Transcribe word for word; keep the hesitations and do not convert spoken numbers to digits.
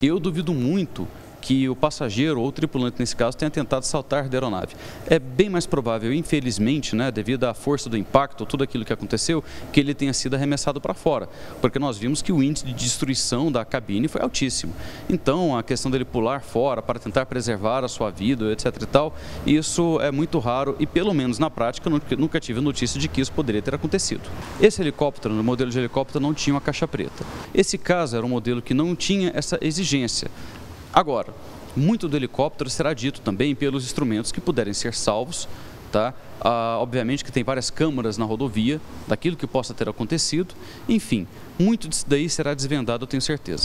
Eu duvido muito que o passageiro ou o tripulante, nesse caso, tenha tentado saltar da aeronave. É bem mais provável, infelizmente, né, devido à força do impacto, tudo aquilo que aconteceu, que ele tenha sido arremessado para fora, porque nós vimos que o índice de destruição da cabine foi altíssimo. Então, a questão dele pular fora para tentar preservar a sua vida, etc e tal, isso é muito raro e, pelo menos na prática, nunca, nunca tive notícia de que isso poderia ter acontecido. Esse helicóptero, no modelo de helicóptero, não tinha uma caixa preta. Esse caso era um modelo que não tinha essa exigência. Agora, muito do helicóptero será dito também pelos instrumentos que puderem ser salvos, tá? Ah, obviamente que tem várias câmaras na rodovia, daquilo que possa ter acontecido, enfim, muito disso daí será desvendado, eu tenho certeza.